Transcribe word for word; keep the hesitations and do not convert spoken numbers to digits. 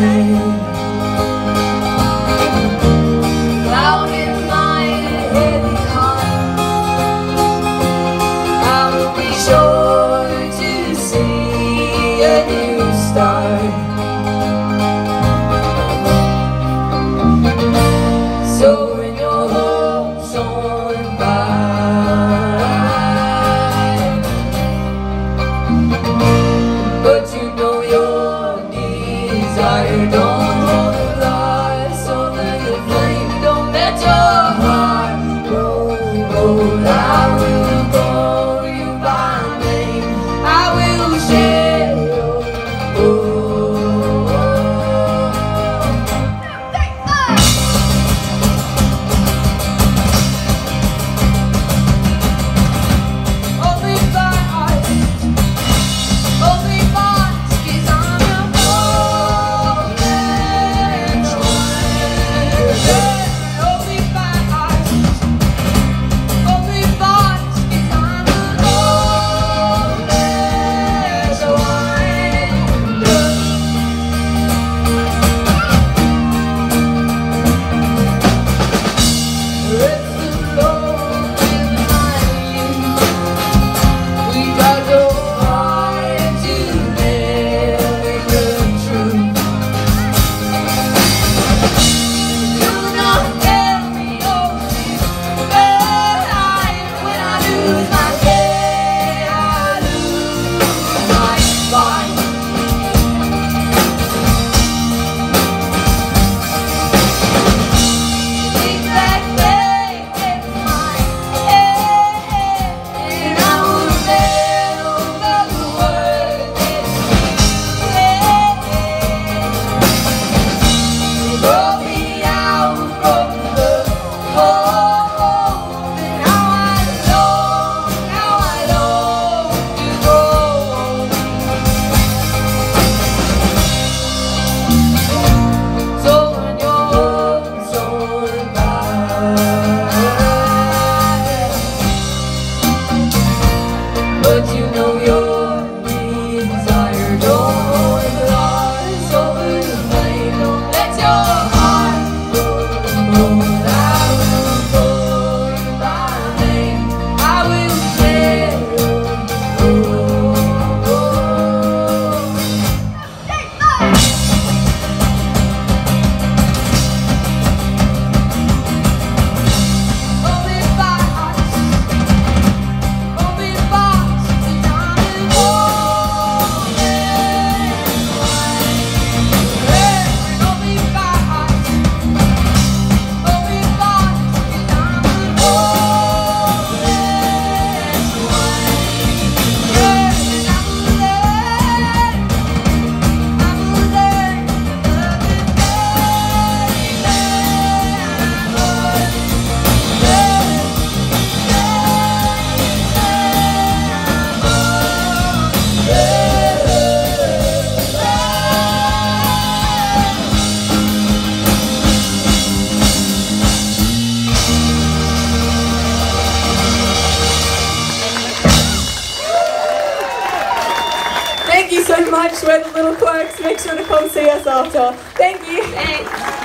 Cloud in mind and heavy heart, I will be sure to see a new start. So when your hopes on fire, but you know your desire don't hold a glass over the flame. Don't let your heart grow cold. I will call you by name. I will share your hope. Only by us, only by us, 'cause I'm your golden child. Only by us, only by us, 'cause I'm the golden child. It's the Lord in my youth. We got no heart to live in the truth. Do not tell me your secret life. When I lose my head, I lose my fight. Think that day in my head, and I will never the word that you brought me out from the cold, and how I long, how I long to go home. So when your hopes on fire, but you know your desire don't rise over the flame. Don't let your heart grow cold. I will call you by name. I will share your hope. Only by us, only by us, 'cause I'm the golden child. Only by us, only by us, 'cause I'm the golden child. I will learn, I will learn to love this Thank you so much. We're the Little Quirks. Make sure to come see us after. Thank you. Thanks.